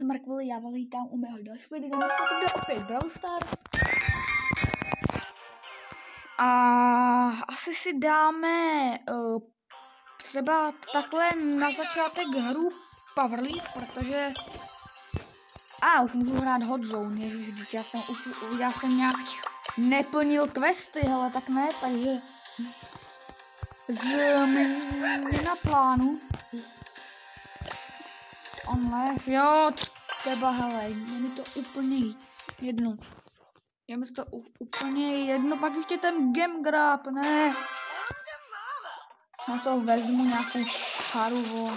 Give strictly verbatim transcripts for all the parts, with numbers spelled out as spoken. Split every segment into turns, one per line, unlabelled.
Mrkvili, já vás vítám u mého dalšího videa, dnes se to bude opět Brawl Stars. A asi si dáme uh, třeba takhle na začátek hru Power League, protože... A už můžu hrát Hot Zone, ježiš, já jsem už já jsem nějak neplnil questy, hele, tak ne, takže... Změna plánu. Online, jo, třeba, hele, je mi to úplně jedno. Je mi to úplně jedno, pak ještě ten Game Grab, ne. Na to vezmu nějakou charu, vole.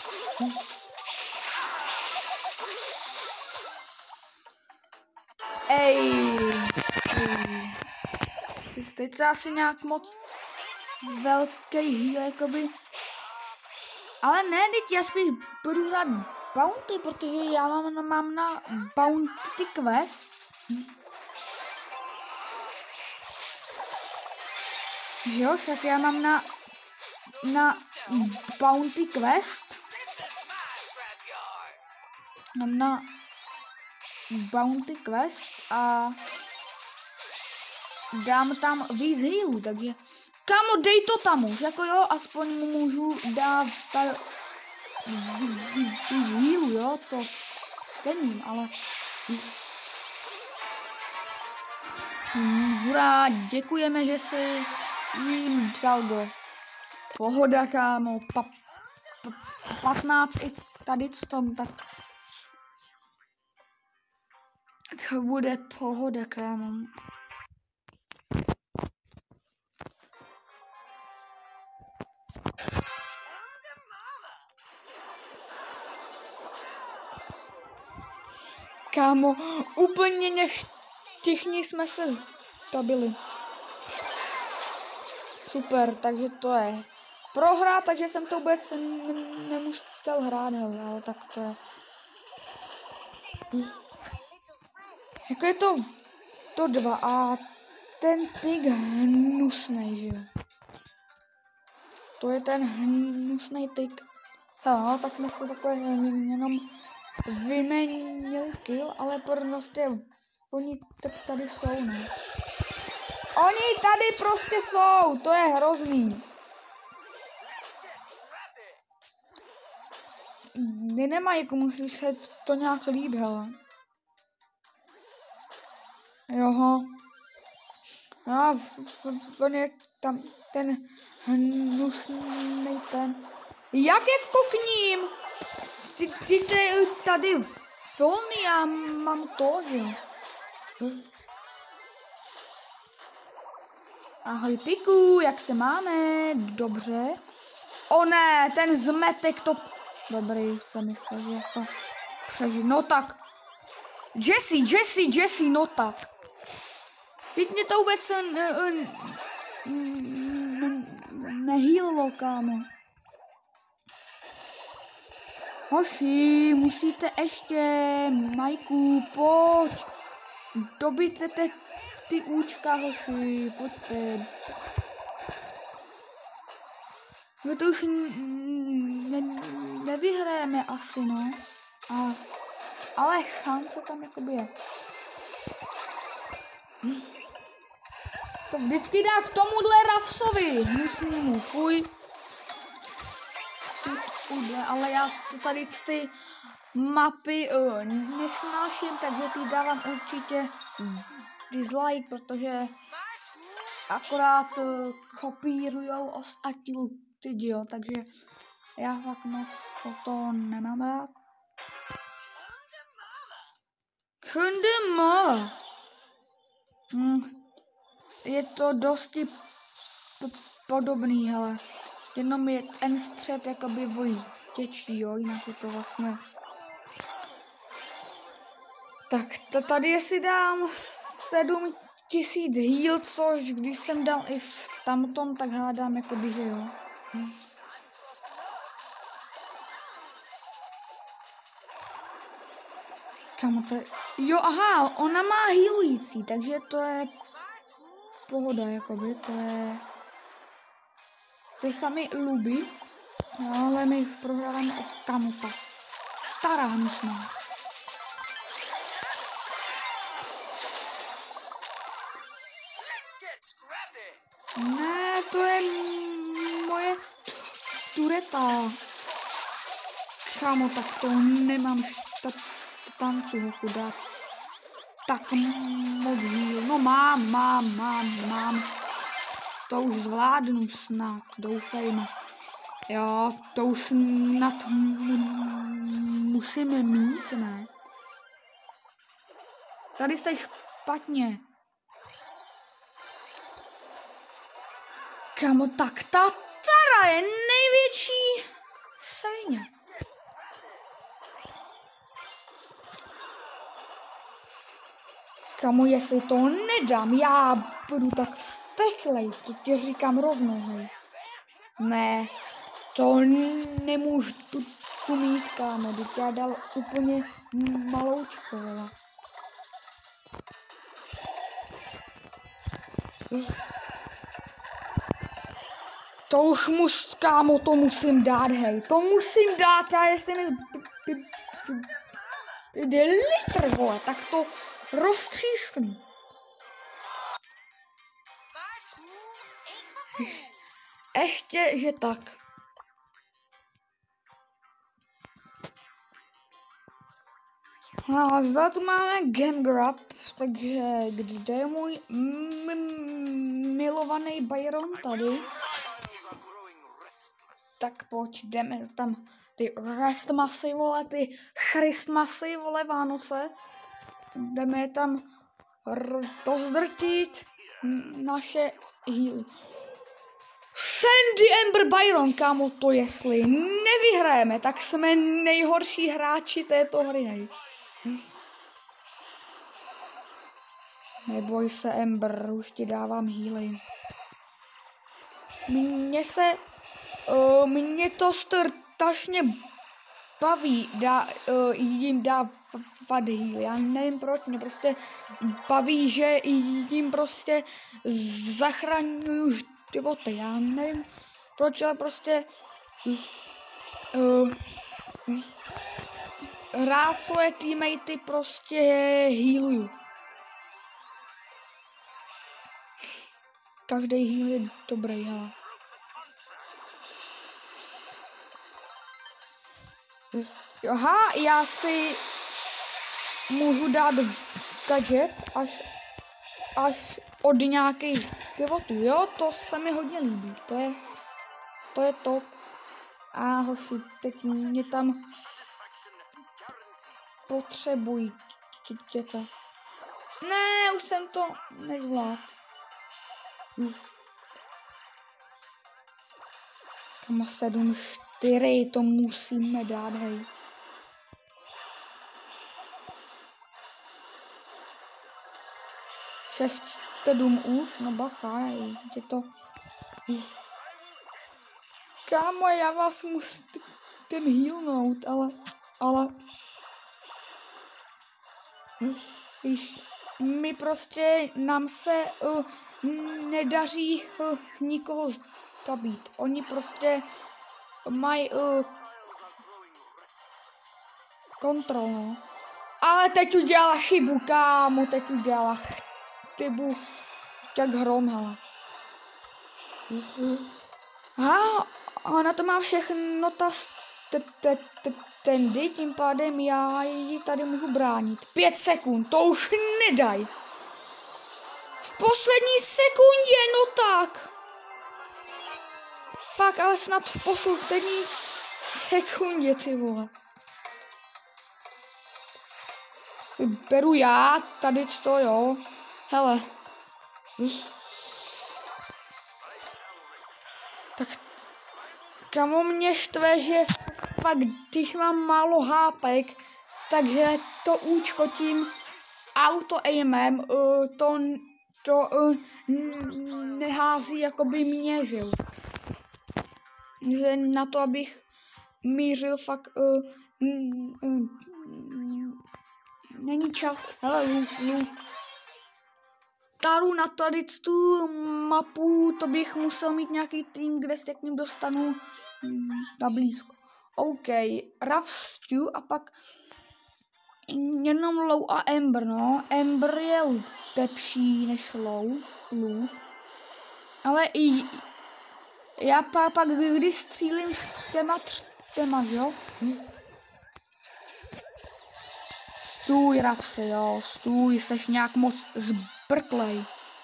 Ej, ej. Teď se asi nějak moc velký heal, jakoby. Ale ne, teď já spíš budu hrát Bounty, protože já mám, mám na Bounty quest. Jo, tak já mám na, na Bounty quest. Mám na Bounty quest a dám tam víc healů, takže kámo, dej to tam už, jako jo, aspoň mu můžu dát healů, jo, to cením, ale hurá, děkujeme, že jsi jim dal do pohoda, kámo, pa, pa, patnáct i tady s tom, tak to bude pohoda, kámo. Kámo, úplně nevšichni jsme se zabili. Super, takže to je prohra, takže jsem to vůbec nemusel hrát, hele, ale tak to je. Jako je to to dva a ten tyk hnusnej, že jo. To je ten hnusnej tyk. Hele, no, tak jsme se takhle jenom vyměnili kill, ale prostě oni tady jsou, ne? Oni tady prostě jsou, to je hrozný. Ne, nemají, komu si se to nějak líbí, hele. Joho. No, on je tam ten hnusný ten. Jak jako k ním? Ty, ty, ty tady volný, já mám to, že jo. Ahoj tyku, jak se máme? Dobře. O ne, ten zmetek to... Dobrý, jsem myslel, že to přežít. No tak. Jesse, Jesse, Jesse, no tak. Teď mě to vůbec nehýlilo, kámo. Hoši, musíte ještě, Majku, pojď. Dobijte te, ty účka, hoši, pojďte. My to už ne, nevyhrajeme asi, no. A, ale šance tam jakoby je. To vždycky dá k tomuhle Rafsovi. Hnusnému, fuj. Ale já to tady ty mapy uh, nesnáším, takže ty dávám určitě dislike, protože akorát uh, kopírujou ostatní lidi, jo, takže já fakt moc to nemám rád. Kundema. Hm. Je to dosti podobný, hele. Jenom je ten střed jakoby vojtěčí, jo, jinak je to vlastně. Tak to tady si dám sedm tisíc heal, což když jsem dal i v tamtom, tak hádám jakoby, že jo. Hm. Kamo to je... Jo, aha, ona má healující, takže to je pohoda, jakoby, to je... To se mi líbí, ale my prohráváme od kamuta. Stará hnusná. Ne, to je moje tureta. Kámo, tak to nemám tanců, chudák. Tak moc díl. No mám, mám, mám, mám. To už zvládnu snad, doufejme. Jo, to už snad musíme mít, ne? Tady jste špatně. Kámo, tak ta Tara je největší svině. Kámo, jestli to nedám, já budu tak vzteklej, to ti říkám rovnou, hej. Ne, to nemůžu tu, tu mít, kámo, teď já dal úplně maloučko, vole. To už mus, kámo, to musím dát, hej, to musím dát, já jestli mi jde litr, vole, tak to roztřísknu. Ještě, že tak. No a zda tu máme Game Grab, takže kde je můj milovaný Byron tady? Tak pojď, jdeme tam ty Restmasy, vole, ty Christmasy, vole, Vánoce. Jdeme tam rozdrtit naše healy. Sandy Ember Byron, kámo, to jestli nevyhrajeme, tak jsme nejhorší hráči této hry, hej. Hm. Neboj se, Ember, už ti dávám healy. Mně se, uh, mě to strašně baví dá, uh, jim dávat healy. Já nevím proč, mě prostě baví, že jim prostě zachraňuju životy. Já nevím proč, ale prostě uh, rád svoje teammatey prostě healuju. Každý heal je dobrý, hele. Aha, já si můžu dát gadget až, až od nějakých pivotů, jo, to se mi hodně líbí, to je, to je top. A hoši, teď mě tam potřebují, děte. Ne, už jsem to nezvládl. Tam sedm čtyři, to musíme dát, hej. šest sedm už, no bacha, hej, je to... Kámo, já vás musím healnout, ale, ale... Víš, my prostě, nám se uh, nedaří uh, nikoho zabít. Oni prostě mají uh, kontrol, no. Ale teď udělala chybu, kámo, teď udělala chybu, jak hrom, hele. Aha, ona to má všechno ta tendy, tím pádem já ji tady můžu bránit. Pět sekund, to už nedaj. V poslední sekundě, no tak. Fakt, ale snad v poslední sekundě, ty vole. Si beru já, tady to, jo. Hele. Tak, kamo mě štve, že fakt, když mám málo hápek, takže to účko tím auto-aimem uh, to, to uh, nehází jakoby mě, že jo. Že na to, abych mířil fakt uh, mm, mm, není čas. Hele, lu, lu. Taru na tady tu mapu, to bych musel mít nějaký tým, kde se k ním dostanu mm, na blízko. OK, Rough Stew a pak jenom Low a Ember, no. Ember je lepší než Low, Low. Ale i já pak, pak když střílím s těma třema, jo? Stůj, Ravsi, jo, stůj, seš nějak moc zbrklej.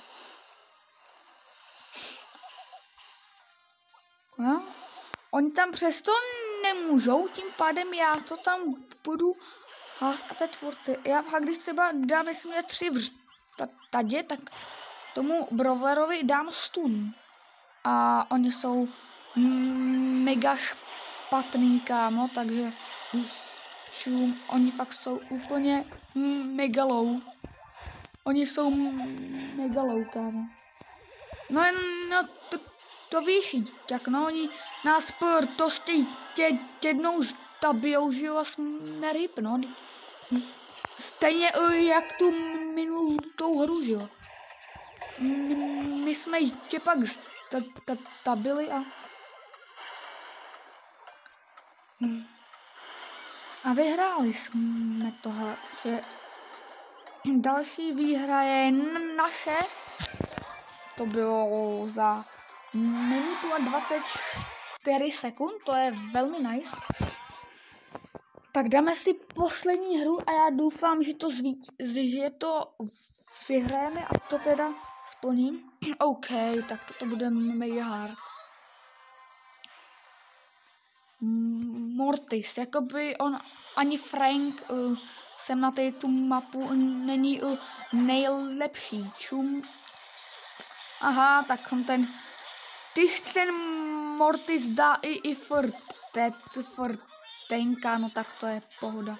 No, oni tam přesto nemůžou, tím pádem já to tam budu házet furt. Já pak když třeba dám, myslím, že tři v tadě, tak tomu Brawlerovi dám stun. A oni jsou mega špatný, kámo, takže čum, oni fakt jsou úplně mega low. Oni jsou mega low, kámo. No, no to, to víš, jak no, oni nás prostě tě, jednou zabijou, že jo, a jsme ryb, no. Stejně jak tu minulou hru, že jo. My jsme tě pak zabili a... A vyhráli jsme tohle, že další výhra je naše. To bylo za minutu a dvacet čtyři sekund, to je velmi nice. Tak dáme si poslední hru a já doufám, že to zví, že to vyhrajeme a to teda splním. OK, tak to, to bude mega hard. Mortis, jakoby on ani Frank uh, sem na té tu mapu není uh, nejlepší. Čum. Aha, tak on ten, když ten Mortis dá i, i furt, teď furt tenka, no tak to je pohoda.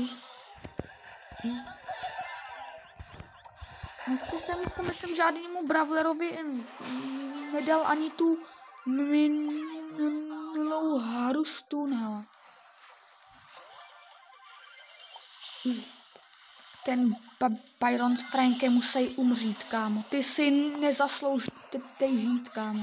No, jsem si myslím, žádnému Brawlerovi nedal ani tu minulou hru stun. Ten Byron s Frankem musí umřít, kámo. Ty si nezasloužíte žít, kámo.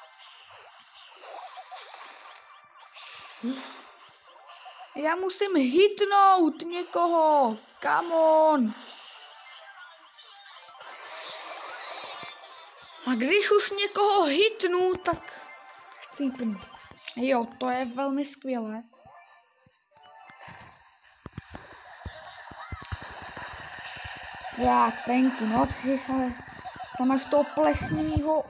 Já musím hitnout někoho. Come on. A když už někoho hitnu, tak chcípnu. Jo, to je velmi skvělé. Tak, Franku, no, ale tam máš toho plesnivýho...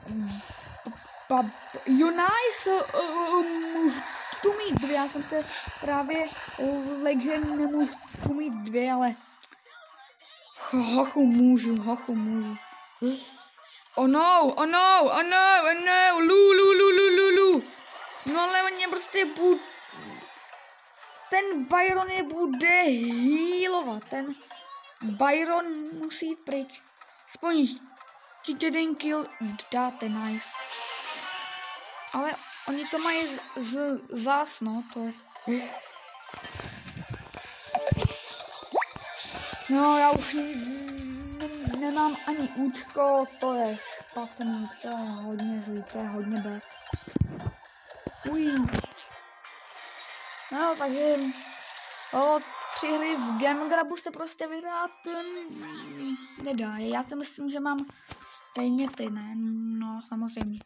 You nice, můžu tu mít dvě, já jsem se právě lek, že nemůžu tu mít dvě, ale... Hochu můžu, hochu můžu. Oh no, oh no, oh no, oh no, lu, lu, lu, lu, lu, lu. No ale mě prostě bude... Ten Byron je bude healovat, ten Byron musí jít pryč. Aspoň jeden kill dáte, nice. Ale oni to mají z, z, zás, no, to je... No, já už nemám ani účko, to je špatný, to je hodně zlý, to je hodně bad. Uj. No, takže o tři hry v Gamegrabu se prostě vyhrát um, nedá. Já si myslím, že mám stejně ty, ne? No, samozřejmě.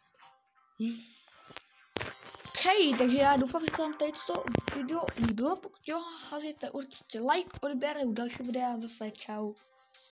OK, takže já doufám, že se vám tady to video líbilo. Pokud jo, házíte určitě like, odběr u dalšího videa a zase čau.